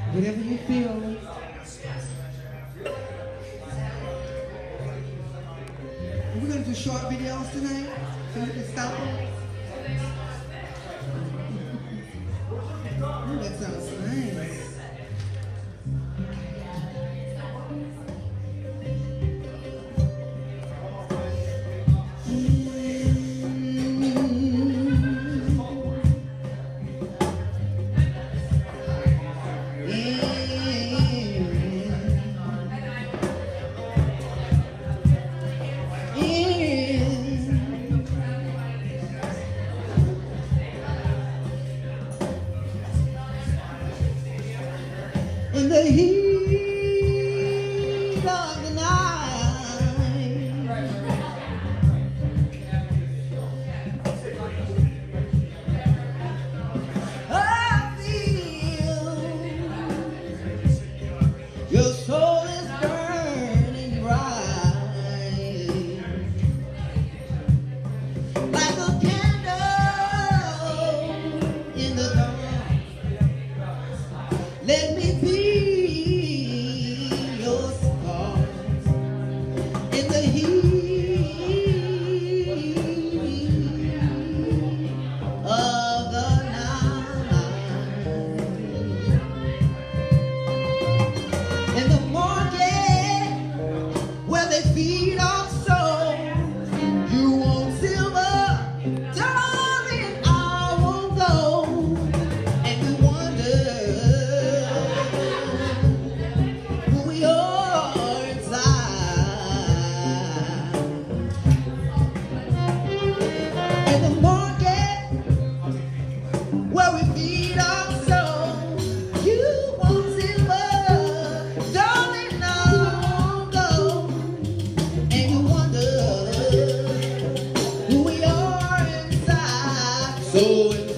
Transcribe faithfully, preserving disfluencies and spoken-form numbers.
Whatever you feel. We're going to do short videos tonight, so you can stop them. Ooh, that sounds nice. In the heat of the night, I feel your soul is burning bright, like a candle in the dark. Let me be in the heat of the night. In the market where they feed our souls, you want silver, darling, I won't go. And you wonder who we are inside. In the market where we feed our souls, you want silver, darling, I won't go. And you wonder who we are inside. So